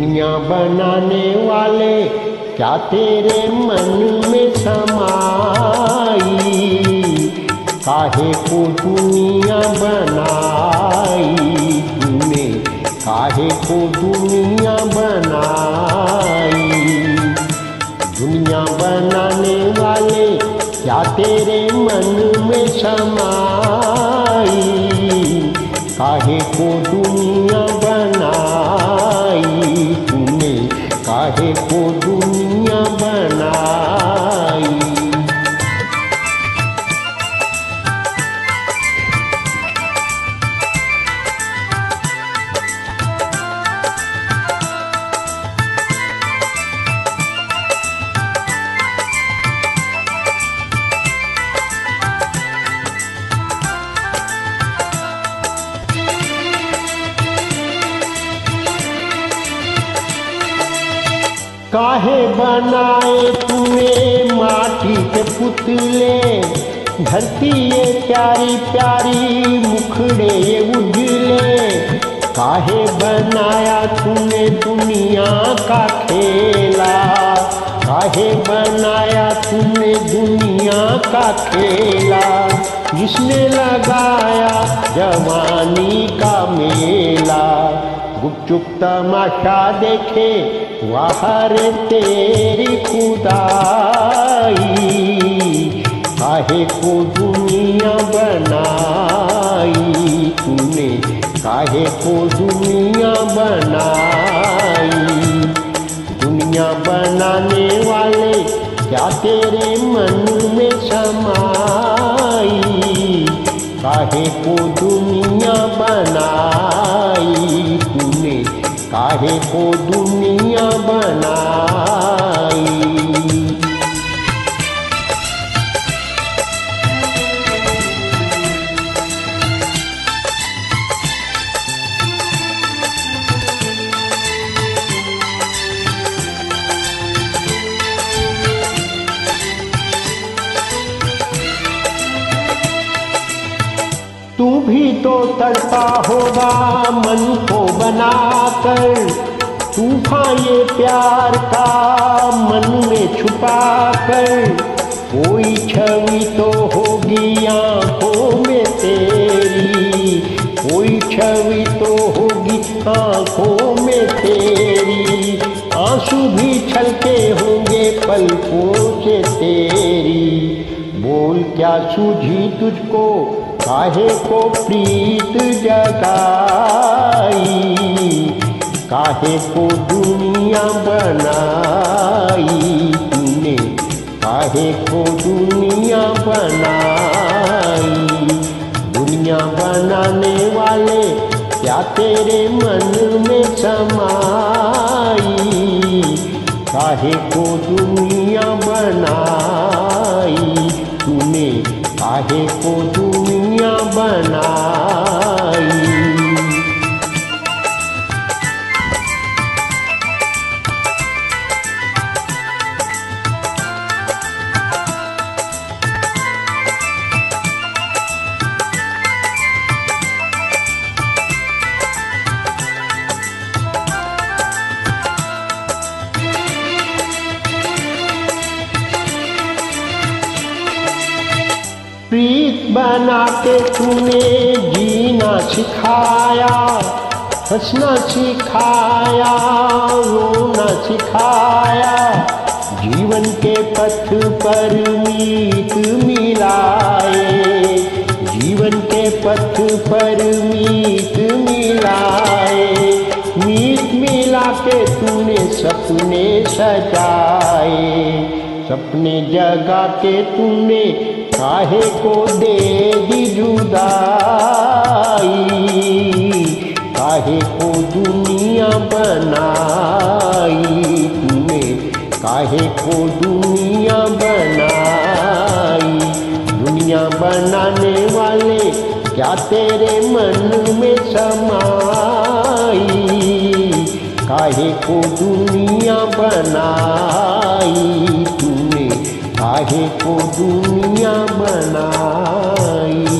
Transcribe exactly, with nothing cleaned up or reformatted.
दुनिया बनाने वाले क्या तेरे मन में समाई, काहे को दुनिया बनाई तूने, काहे को दुनिया बनाई। दुनिया बनाने वाले क्या तेरे मन में समाई, काहे को दुनिया बनाई तूने, काहे को दुनिया बनाई। काहे बनाए तूने माटी के पुतले, धरती ये प्यारी प्यारी मुखड़े ये उजले। काहे बनाया तूने दुनिया का खेला, काहे बनाया तूने दुनिया का खेला। जिसने लगाया जवानी का मेला, गुपचुप तमाशा देखे वाह रे तेरी खुदाई। काहे को दुनिया बनाई तूने, काहे को दुनिया बनाई। दुनिया बनाने वाले क्या तेरे मन में समाई, काहे को दुनिया बनाई तूने, काहे को दुनिया बनाई। तू भी तो तड़पा होगा मन को बनाकर, तूफान ये प्यार का मन में छुपा कर। कोई छवि तो होगी आंखों में तेरी, कोई छवि तो होगी आंखों में तेरी। आंसू भी छलके होंगे पलकों से तेरी। बोल क्या सूझी तुझको, काहे को प्रीत जगाई, काहे को दुनिया बनाई तूने, काहे को दुनिया बनाई। दुनिया बनाने वाले क्या तेरे मन में समाई, काहे को दुनिया बनाई तूने, काहे को दुनिया बनाई। प्रीत बना के तूने जीना सिखाया, हंसना सिखाया, रोना सिखाया। जीवन के पथ पर मीत मिलाए, जीवन के पथ पर मीत मिलाए। मीत मिला के तूने सपने सजाए, सपने जगा के तूने काहे को दे दी जुदाई। काहे को दुनिया बनाई तूने, काहे को दुनिया बनाई। दुनिया बनाने वाले क्या तेरे मन में समाई, काहे को दुनिया बनाई तूने, काहे को दुनिया बनाई।